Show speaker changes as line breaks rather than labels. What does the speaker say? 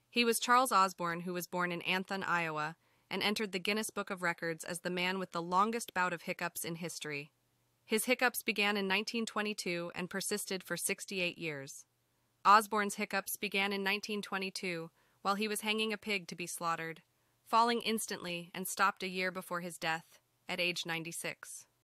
He was Charles Osborne, who was born in Anthon, Iowa, and entered the Guinness Book of Records as the man with the longest bout of hiccups in history. His hiccups began in 1922 and persisted for 68 years. Osborne's hiccups began in 1922 while he was hanging a pig to be slaughtered, falling instantly and stopped a year before his death, at age 96.